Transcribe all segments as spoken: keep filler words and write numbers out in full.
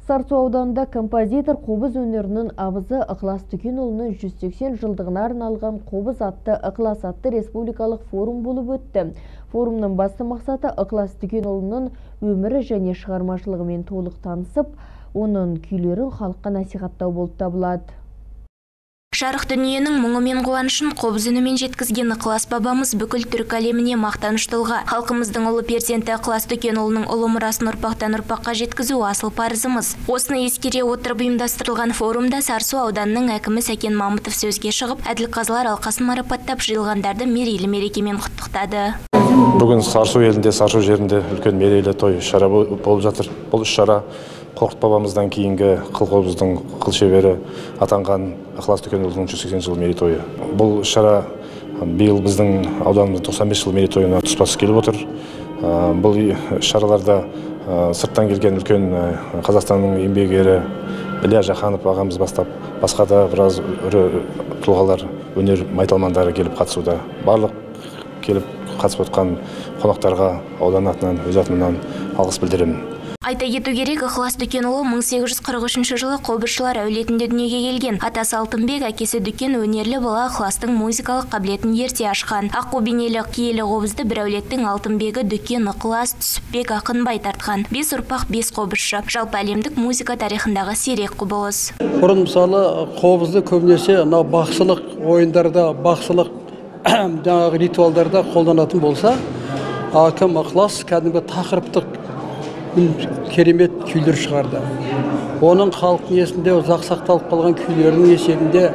Сарысу ауданында композитор қобыз өнерінің абызы Ықылас Дүкенұлының жүз сексен жылдығына арналған қобыз атты Ықылас атты республикалық форум болып өтті. Форумның басты мақсаты Ықылас Дүкенұлының өмірі және шығармашылығымен толық танысып, оның күйлерін халыққа насихаттау болып табылады. Жарық дүниенің мұңы мен қуанышын қобыз үнімен жеткізген Ықылас бабамыз бүкіл түрік әлеміне мақтаныш тұлға. Халқымыздың ұлы перзенті Ықылас Дүкенұлының ұлы мұрасын ұрпақтан ұрпаққа жеткізу асыл парызымыз. Осыны ескере отырып ұйымдастырылған форумда Сарысу ауданының әкімі Сәкен Мамытов сөзге шығып, әділ-қазылар алқасын марапаттап, жиылғандарды мерейлі мерекемен құттықтады. Бүгін Сарысу елінде, Сарысу жерінде үлкен мерейлі той шара болып жатыр. Бұл іс-шара Қорқыт бабамыздан кейінгі қыл-қобыздың қыл-шебері атанған Ықылас Дүкенұлының жүз сексен жыл мерейтойы. Бұл шара биыл біздің ауданымыздың тоқсан бес жыл мерейтойына тұспа тұс келіп отыр. Бұл шараларда сырттан келген үлкен Қазақстанның еңбек ері Ілия Жақанов ағамыз бастап, басқа да біраз ірі тұлғалар, өнер майталмандары келіп қатысуда. Барлық келіп қатысып отқан қонақтарға аудан атынан, өз атымнан алғыс білдіремін. Айта кету керек, Ықылас Дүкенұлы мың сегіз жүз қырық үшінші жылы қобызшылар әулетінде дүниеге келген. Атасы Алтынбек, әкесі Дүкен өнерлі бала Ықыластың музыкалық қабілетін ерте ашқан. Аққу бейнелі киелі қобызды бір әулеттің Алтынбегі Дүкен, Ықылас, Түсіпбек, Ақынбай тартқан. Бес ұрпақ, бес қобызшы. Жалпы әлемдік музыка тарихындағы сирек құбылыс. Бұрын мысалы қобызды көбінесе бақсылық ойындарда, бақсылық жаңағы ритуалдарда қолданатын болса, кім Ықылас кәдімгі тақырыптық керемет күйлер шығарды. Оның халықтың есінде ұзақ сақталып қалған күйлерінің есебінде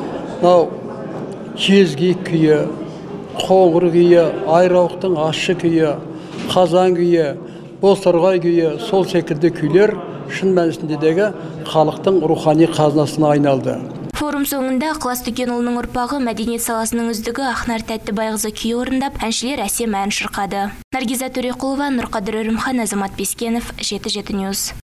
кезгек күйі, қоңыр күйі, айрауықтың ащы күйі, қазан күйі, бозторғай күйі, сол секілді күйлер шын мәнісіндегі халықтың рухани қазынасына айналды. Форум соңында Ықылас Дүкенұлының ұрпағы мәдениет саласының үздігі Ақнар Тәттібайқызы күй орындап, әншілер әсем ән шырқады. Наргиза Төреқұлова, Нұрқадыр Өрімхан, Азамат Бескенов, жеті жеті ньюс.